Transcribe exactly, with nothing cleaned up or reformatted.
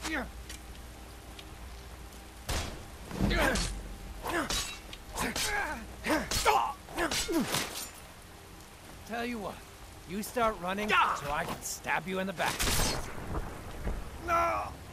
Tell you what, you start running so I can stab you in the back. No!